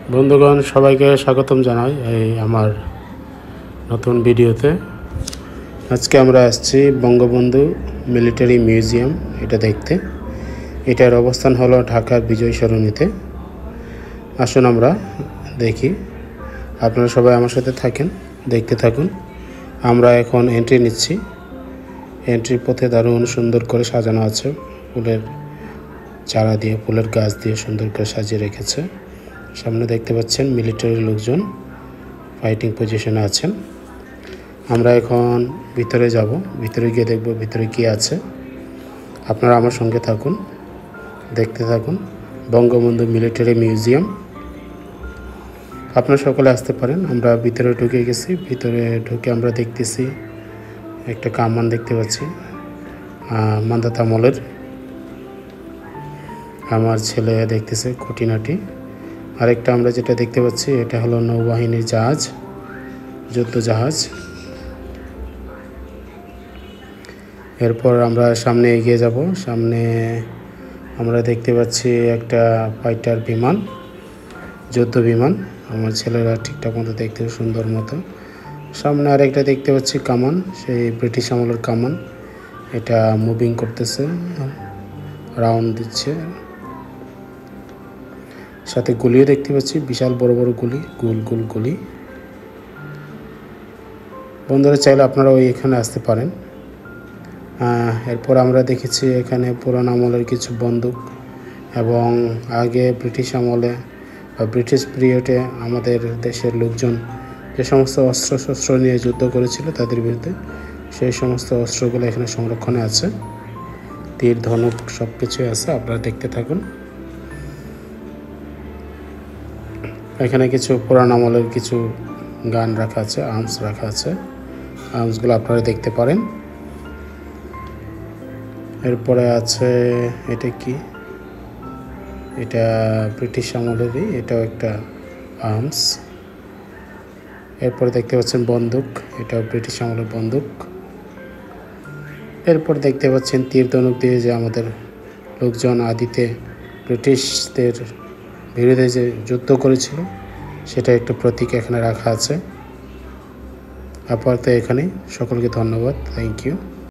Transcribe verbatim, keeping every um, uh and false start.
বন্ধুগণ সবাইকে স্বাগতম জানাই এই আমার নতুন ভিডিওতে। আজকে আমরা আসছি বঙ্গবন্ধু মিলিটারি মিউজিয়াম এটা দেখতে। এটার অবস্থান হলো ঢাকার বিজয় সরণিতে। আসুন আমরা দেখি, আপনারা সবাই আমার সাথে থাকেন, দেখতে থাকুন। আমরা এখন এন্ট্রি নিচ্ছি। এন্ট্রির পথে দারুণ সুন্দর করে সাজানো আছে, ফুলের চারা দিয়ে, ফুলের গাছ দিয়ে সুন্দর করে সাজিয়ে রেখেছে। সামনে দেখতে পাচ্ছেন মিলিটারি লোকজন ফাইটিং পজিশনে আছেন। আমরা এখন ভিতরে যাব, ভিতরে গিয়ে দেখব ভিতরে কি আছে। আপনারা আমার সঙ্গে থাকুন, দেখতে থাকুন। বঙ্গবন্ধু মিলিটারি মিউজিয়াম, আপনারা সকলে আসতে পারেন। আমরা ভিতরে ঢুকে গেছি। ভিতরে ঢুকে আমরা দেখতেছি একটা কামান দেখতে পাচ্ছি মান্ধাতা আমলের। আমার ছেলে দেখতেছে খুঁটিনাটি। আরেকটা আমরা যেটা দেখতে পাচ্ছি এটা হলো নৌবাহিনীর জাহাজ, যুদ্ধ জাহাজ। এরপর আমরা সামনে এগিয়ে যাব। সামনে আমরা দেখতে পাচ্ছি একটা ফাইটার বিমান, যুদ্ধ বিমান। আমার ছেলেরা ঠিকঠাক মতো দেখতে সুন্দর মতো। সামনে আরেকটা দেখতে পাচ্ছি কামান, সেই ব্রিটিশ আমলের কামান। এটা মুভিং করতেছে, রাউন্ড দিচ্ছে। সাথে গুলিও দেখতে পাচ্ছি, বিশাল বড় বড় গুলি, গোল গোল গুলি। বন্ধুরা চাইলে আপনারা ওই এখানে আসতে পারেন। এরপর আমরা দেখেছি এখানে পুরানো আমলের কিছু বন্দুক, এবং আগে ব্রিটিশ আমলে বা ব্রিটিশ পিরিয়ডে আমাদের দেশের লোকজন যে সমস্ত অস্ত্র শস্ত্র নিয়ে যুদ্ধ করেছিল তাদের বিরুদ্ধে, সেই সমস্ত অস্ত্রগুলো এখানে সংরক্ষণে আছে। তীর, ধনুক সব কিছুই আছে, আপনারা দেখতে থাকুন। এখানে কিছু পুরানো আমলের কিছু গান রাখা আছে, আর্মস রাখা আছে। আর্মসগুলো আপনারা দেখতে পারেন। এরপরে আছে এটা কি, এটা ব্রিটিশ আমলেরই, এটাও একটা আর্মস। এরপর দেখতে পাচ্ছেন বন্দুক, এটাও ব্রিটিশ আমলের বন্দুক। এরপর দেখতে পাচ্ছেন তীর ধনুক দিয়ে যে আমাদের লোকজন আদিতে ব্রিটিশদের বিরুদ্ধে যে যুদ্ধ করেছিল, সেটা একটা প্রতীক এখানে রাখা আছে। আপাতত এখানে সকলকে ধন্যবাদ, থ্যাংক ইউ।